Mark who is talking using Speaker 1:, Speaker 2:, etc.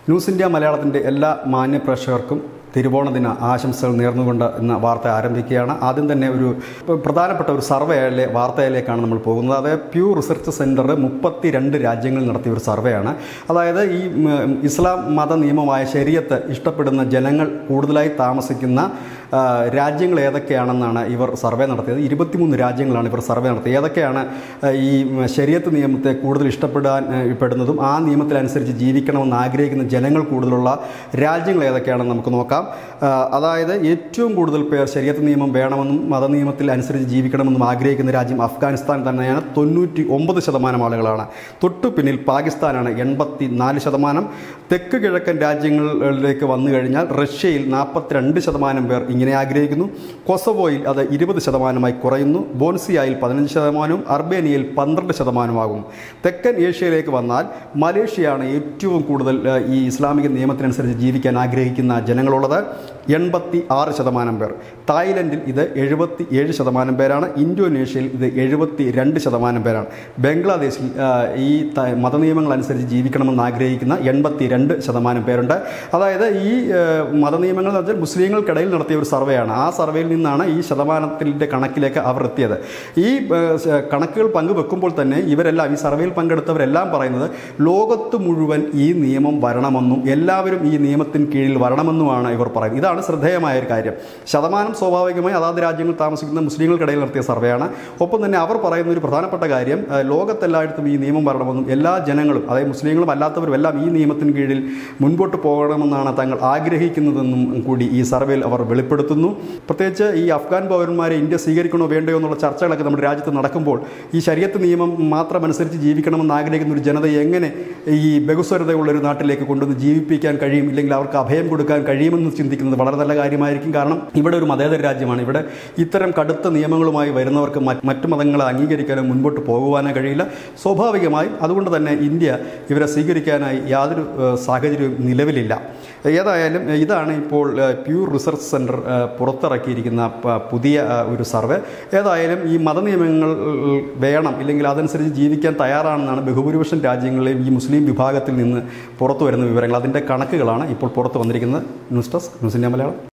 Speaker 1: News India മലയാളത്തിൻ്റെ എല്ലാ മാന്യ പ്രേക്ഷകർക്കും തിരുവോണദിന ആശംസകൾ നേർന്നുകൊണ്ട് ഇന്ന് വാർത്ത ആരംഭിക്കുകയാണ്. ആദ്യം തന്നെ ഒരു പ്രധാനപ്പെട്ട ഒരു സർവേയിലെ വാർത്തയിലേക്കാണ് നമ്മൾ പോകുന്നത്. അതായത് പ്യൂ റിസർച്ച് സെൻറ്റർ 32 രാജ്യങ്ങളിൽ നടത്തിയ ഒരു സർവേയാണ്. അതായത് ഈ ഇസ്ലാം മത നിയമമായ ശരീഅത്ത് ഇഷ്ടപ്പെടുന്ന ജനങ്ങൾ കൂടുതലായി താമസിക്കുന്ന രാജ്യങ്ങൾ ഏതൊക്കെയാണെന്നാണ് ഇവർ സർവേ നടത്തിയത്. 23 രാജ്യങ്ങളാണ് ഇവർ സർവേ നടത്തിയത്. ഏതൊക്കെയാണ് ഈ ശരീഅത്ത് നിയമത്തെ കൂടുതൽ ഇഷ്ടപ്പെടുന്നതും ആ നിയമത്തിനനുസരിച്ച് ജീവിക്കണമെന്ന് ആഗ്രഹിക്കുന്ന ജനങ്ങൾ കൂടുതലുള്ള രാജ്യങ്ങൾ ഏതൊക്കെയാണെന്ന് നമുക്ക് നോക്കാം. അതായത് ഏറ്റവും കൂടുതൽ പേർ ശരീഅത്ത് നിയമം വേണമെന്നും മതനിയമത്തിൽ അനുസരിച്ച് ജീവിക്കണമെന്നും ആഗ്രഹിക്കുന്ന രാജ്യം അഫ്ഗാനിസ്ഥാൻ തന്നെയാണ്. 99% ആളുകളാണ്. തൊട്ടു പിന്നിൽ പാകിസ്ഥാനാണ് 84%. തെക്ക് കിഴക്കൻ രാജ്യങ്ങളിലേക്ക് വന്നു കഴിഞ്ഞാൽ റഷ്യയിൽ 42% പേർ ഇങ്ങനെ ആഗ്രഹിക്കുന്നു. കൊസവോയിൽ അത് 20% കുറയുന്നു. ബോൺസിയായിൽ 15%, അർമേനിയയിൽ 12% തെക്കൻ ഏഷ്യയിലേക്ക് വന്നാൽ മലേഷ്യയാണ് ഏറ്റവും കൂടുതൽ ഈ ഇസ്ലാമിക നിയമത്തിനനുസരിച്ച് ജീവിക്കാൻ ആഗ്രഹിക്കുന്ന ജനങ്ങളുള്ളത്. 86% പേർ. തായ്ലൻഡിൽ ഇത് 77% പേരാണ്. ഇന്തോനേഷ്യയിൽ ഇത് 72% പേരാണ്. ബംഗ്ലാദേശിൽ ഈ മതനിയമങ്ങൾ അനുസരിച്ച് ജീവിക്കണമെന്ന് ആഗ്രഹിക്കുന്ന 82% പേരുണ്ട്. അതായത് ഈ മതനിയമങ്ങൾ എന്ന് വെച്ചാൽ മുസ്ലിങ്ങൾക്കിടയിൽ നടത്തിയ ഒരു സർവേയാണ്. ആ സർവേയിൽ നിന്നാണ് ഈ ശതമാനത്തിൻ്റെ കണക്കിലേക്ക് അവർ എത്തിയത്. ഈ കണക്കുകൾ പങ്കുവെക്കുമ്പോൾ തന്നെ ഇവരെല്ലാം ഈ സർവേയിൽ പങ്കെടുത്തവരെല്ലാം പറയുന്നത് ലോകത്ത് മുഴുവൻ ഈ നിയമം വരണമെന്നും എല്ലാവരും ഈ നിയമത്തിന് കീഴിൽ വരണമെന്നുമാണ് ഇവർ പറയുന്നത്. ഇതാണ് ശ്രദ്ധേയമായ ഒരു കാര്യം. ശതമാനം സ്വാഭാവികമായി അതാത് രാജ്യങ്ങളിൽ താമസിക്കുന്ന മുസ്ലിങ്ങൾക്കിടയിൽ നടത്തിയ സർവേയാണ്. ഒപ്പം തന്നെ അവർ പറയുന്ന ഒരു പ്രധാനപ്പെട്ട കാര്യം ലോകത്തെല്ലായിടത്തും ഈ നിയമം വരണമെന്നും എല്ലാ ജനങ്ങളും അതായത് മുസ്ലിങ്ങളും അല്ലാത്തവരും എല്ലാം ഈ നിയമത്തിന് കീഴിൽ മുൻപോട്ട് പോകണമെന്നാണ് തങ്ങൾ ആഗ്രഹിക്കുന്നതെന്നും കൂടി ഈ സർവേയിൽ അവർ വെളിപ്പെടുത്തുന്നു. പ്രത്യേകിച്ച് ഈ അഫ്ഗാൻ പൗരന്മാരെ ഇന്ത്യ സ്വീകരിക്കണോ വേണ്ടയോ എന്നുള്ള ചർച്ചകളൊക്കെ നമ്മുടെ രാജ്യത്ത് നടക്കുമ്പോൾ ഈ ശരീഅത്ത് നിയമം മാത്രം അനുസരിച്ച് ജീവിക്കണമെന്ന് ആഗ്രഹിക്കുന്ന ഒരു ജനതയെ എങ്ങനെ ഈ ബഹുസ്വരതയുള്ളൊരു നാട്ടിലേക്ക് കൊണ്ടുവന്ന് ജീവിപ്പിക്കാൻ കഴിയും, ഇല്ലെങ്കിൽ അവർക്ക് അഭയം കൊടുക്കാൻ കഴിയുമെന്ന് ചിന്തിക്കുന്നത് വളരെ നല്ല കാര്യമായിരിക്കും. കാരണം ഇവിടെ ഒരു മതേതര രാജ്യമാണ്. ഇവിടെ ഇത്തരം കടുത്ത നിയമങ്ങളുമായി വരുന്നവർക്ക് മറ്റു മതങ്ങളെ അംഗീകരിക്കാനോ മുൻപോട്ട് പോകുവാനോ കഴിയില്ല. സ്വാഭാവികമായും അതുകൊണ്ട് തന്നെ ഇന്ത്യ ഇവരെ സ്വീകരിക്കാനായി യാതൊരു സാഹചര്യവും നിലവിലില്ല. ഏതായാലും ഇതാണ് ഇപ്പോൾ പ്യൂ റിസർച്ച് സെൻറ്റർ പുറത്തിറക്കിയിരിക്കുന്ന പുതിയ ഒരു സർവേ. ഏതായാലും ഈ മതനിയമങ്ങൾ വേണം, ഇല്ലെങ്കിൽ അതനുസരിച്ച് ജീവിക്കാൻ തയ്യാറാണെന്നാണ് ബഹുഭൂരിപക്ഷം രാജ്യങ്ങളിലെയും ഈ മുസ്ലിം വിഭാഗത്തിൽ നിന്ന് പുറത്തു വരുന്ന വിവരങ്ങൾ. അതിൻ്റെ കണക്കുകളാണ് ഇപ്പോൾ പുറത്തു വന്നിരിക്കുന്നത്. News desk news India Malayalam.